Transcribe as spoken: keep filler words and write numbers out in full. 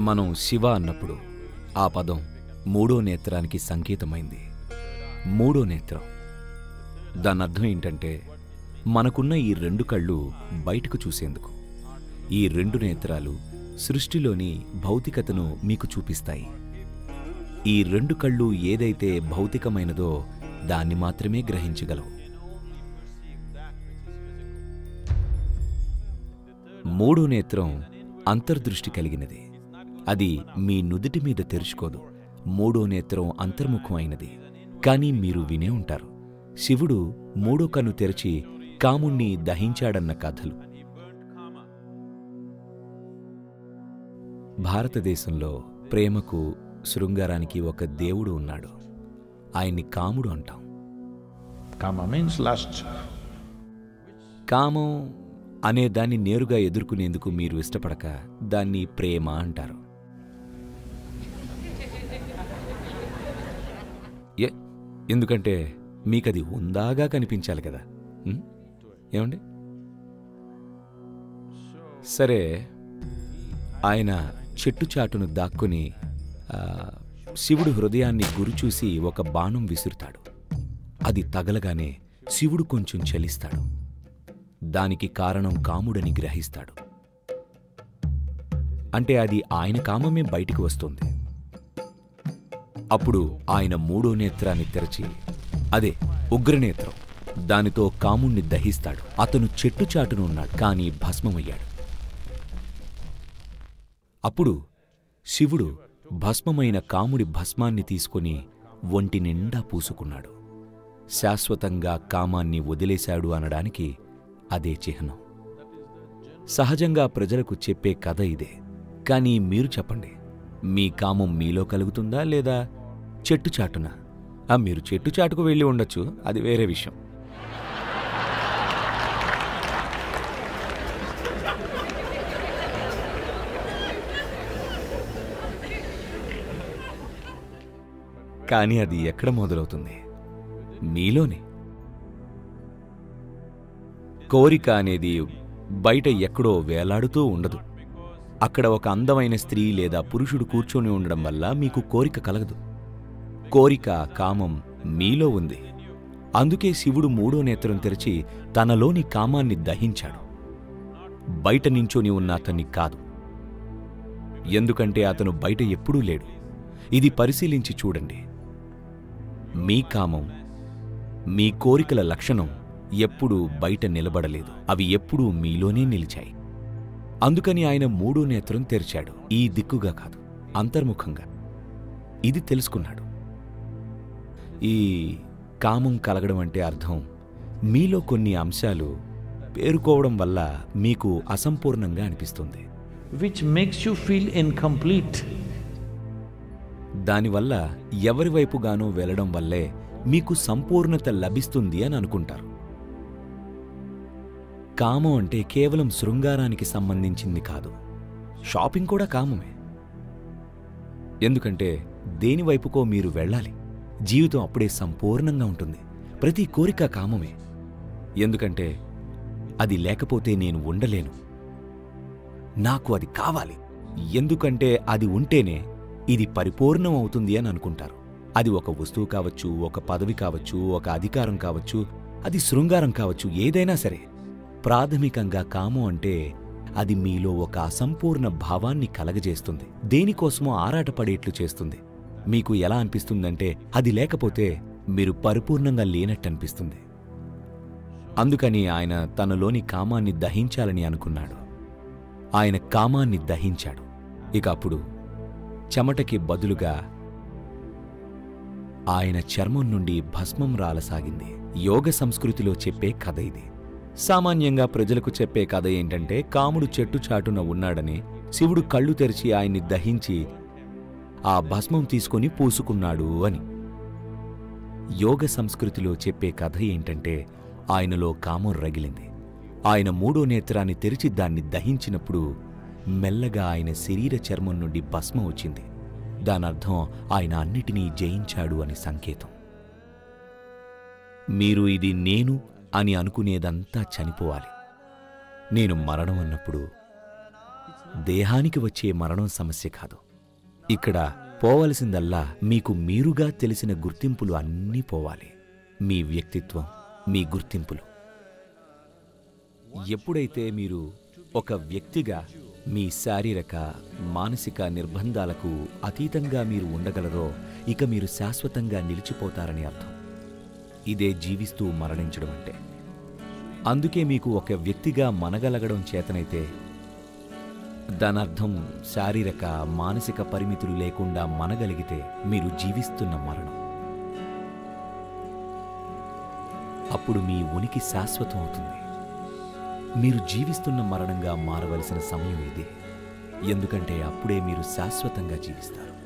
మనం శివ అన్నప్పుడు ఆ పదం మూడో నేత్రానికి సంకేతమైంది. మూడో నేత్రం దాని అర్థం ఏంటంటే మనకున్న ఈ రెండు కళ్ళు బయటకు చూసేందుకు. ఈ రెండు నేత్రాలు సృష్టిలోని భౌతికతను మీకు చూపిస్తాయి. ఈ రెండు కళ్ళు ఏదైతే భౌతికమైనదో దాన్ని మాత్రమే గ్రహించగలవు. మూడో నేత్రం అంతర్దృష్టి కలిగినది. అది మీ నుదిటి మీద తెరుచుకోదు. మూడో నేత్రం అంతర్ముఖమైనది. కానీ మీరు వినే ఉంటారు, శివుడు మూడో కన్ను తెరిచి కాముణ్ణి దహించాడన్న కథలు. భారతదేశంలో ప్రేమకు, శృంగారానికి ఒక దేవుడు ఉన్నాడు. ఆయన్ని కాముడు అంటాం. Kama means lust. కామం అనే దాన్ని నేరుగా ఎదుర్కొనేందుకు మీరు ఇష్టపడక దాన్ని ప్రేమ అంటారు. ఏ ఎందుకంటే మీకది ఉందాగా కనిపించాలి కదా. ఉం? ఏమండి? సరే, ఆయన చెట్టు చాటును దాక్కుని శివుడు హృదయాన్ని గురిచూసి ఒక బాణం విసురుతాడు. అది తగలగానే శివుడు కొంచెం చలిస్తాడు. దానికి కారణం కాముడని గ్రహిస్తాడు. అంటే అది ఆయన కామమే బయటికి వస్తుంది. అప్పుడు ఆయన మూడో నేత్రాన్ని తెరచి, అదే ఉగ్రనేత్రం, దానితో కాముణ్ణి దహిస్తాడు. అతను చెట్టు చాటును ఉన్నాడు, కానీ భస్మమయ్యాడు. అప్పుడు శివుడు భస్మమైన కాముడి భస్మాన్ని తీసుకొని ఒంటి నిండా పూసుకున్నాడు. శాశ్వతంగా కామాన్ని వదిలేశాడు అనడానికి అదే చిహ్నం. సహజంగా ప్రజలకు చెప్పే కథ ఇదే. కానీ మీరు చెప్పండి, మీ కామం మీలో కలుగుతుందా లేదా చెట్టు చాటున? ఆ మీరు చెట్టు చాటుకు వెళ్ళి ఉండొచ్చు, అది వేరే విషయం. కానీ అది ఎక్కడ మొదలవుతుంది? మీలోనే. కోరిక అనేది బయట ఎక్కడో వేలాడుతూ ఉండదు. అక్కడ ఒక అందమైన స్త్రీ లేదా పురుషుడు కూర్చొని ఉండడం వల్ల మీకు కోరిక కలగదు. కోరిక, కామం మీలో ఉంది. అందుకే శివుడు మూడో నేత్రం తెరిచి తనలోని కామాన్ని దహించాడు. బయట నించొని ఉన్న అతన్ని కాదు. ఎందుకంటే అతను బయట ఎప్పుడూ లేడు. ఇది పరిశీలించి చూడండి. మీ కామం, మీ కోరికల లక్షణం ఎప్పుడూ బయట నిలబడలేదు. అవి ఎప్పుడూ మీలోనే నిలిచాయి. అందుకని ఆయన మూడో నేత్రం తెరిచాడు. ఈ దిక్కుగా కాదు, అంతర్ముఖంగా. ఇది తెలుసుకున్నాడు. ఈ కామం కలగడం అంటే అర్థం మీలో కొన్ని అంశాలు పేరుకోవడం వల్ల మీకు అసంపూర్ణంగా అనిపిస్తుంది. Which makes you feel incomplete. దానివల్ల ఎవరి వైపుగానో వెళ్లడం వల్లే మీకు సంపూర్ణత లభిస్తుంది అని అనుకుంటారు. కామం అంటే కేవలం శృంగారానికి సంబంధించింది కాదు. షాపింగ్ కూడా కామమే. ఎందుకంటే దేనివైపుకో మీరు వెళ్ళాలి. జీవితం అప్పుడే సంపూర్ణంగా ఉంటుంది. ప్రతి కోరిక కామమే. ఎందుకంటే అది లేకపోతే నేను ఉండలేను. నాకు అది కావాలి. ఎందుకంటే అది ఉంటేనే ఇది పరిపూర్ణం అవుతుంది అని అనుకుంటారు. అది ఒక వస్తువు కావచ్చు, ఒక పదవి కావచ్చు, ఒక అధికారం కావచ్చు, అది శృంగారం కావచ్చు, ఏదైనా సరే. ప్రాథమికంగా కామం అంటే అది మీలో ఒక అసంపూర్ణ భావాన్ని కలగజేస్తుంది. దేనికోసమో ఆరాటపడేట్లు చేస్తుంది. మీకు ఎలా అనిపిస్తుందంటే అది లేకపోతే మీరు పరిపూర్ణంగా లేనట్టు అనిపిస్తుంది. అందుకని ఆయన తనలోని కామాన్ని దహించాలని అనుకున్నాడు. ఆయన కామాన్ని దహించాడు. ఇక అప్పుడు చెమటకి బదులుగా ఆయన చర్మం నుండి భస్మం రాలసాగింది. యోగ సంస్కృతిలో చెప్పే కథ ఇది. సామాన్యంగా ప్రజలకు చెప్పే కథ ఏంటంటే కాముడు చెట్టు చాటున ఉన్నాడని, శివుడు కళ్ళు తెరిచి ఆయన్ని దహించి ఆ భస్మం తీసుకొని పూసుకున్నాడు అని. యోగ సంస్కృతిలో చెప్పే కథ ఏంటంటే ఆయనలో కామం రగిలింది. ఆయన మూడో నేత్రాన్ని తెరిచి దాన్ని దహించినప్పుడు మెల్లగా ఆయన శరీర చర్మం నుండి భస్మం వచ్చింది. దానర్థం ఆయన అన్నిటినీ జయించాడు అని సంకేతం. మీరు ఇది నేను అని అనుకునేదంతా చనిపోవాలి. నేను మరణం అన్నప్పుడు దేహానికి వచ్చే మరణం సమస్య కాదు. ఇక్కడ పోవలసిందల్లా మీకు మీరుగా తెలిసిన గుర్తింపులు అన్నీ పోవాలి. మీ వ్యక్తిత్వం, మీ గుర్తింపులు. ఎప్పుడైతే మీరు ఒక వ్యక్తిగా మీ శారీరక మానసిక నిర్బంధాలకు అతీతంగా మీరు ఉండగలరో ఇక మీరు శాశ్వతంగా నిలిచిపోతారని అర్థం. ఇదే జీవిస్తూ మరణించడం అంటే. అందుకే మీకు ఒక వ్యక్తిగా మనగలగడం చేతనైతే దానర్థం శారీరక మానసిక పరిమితులు లేకుండా మనగలిగితే మీరు జీవిస్తున్న మరణం. అప్పుడు మీ ఉనికి శాశ్వతం అవుతుంది. మీరు జీవిస్తున్న మరణంగా మారవలసిన సమయం ఇదే. ఎందుకంటే అప్పుడే మీరు శాశ్వతంగా జీవిస్తారు.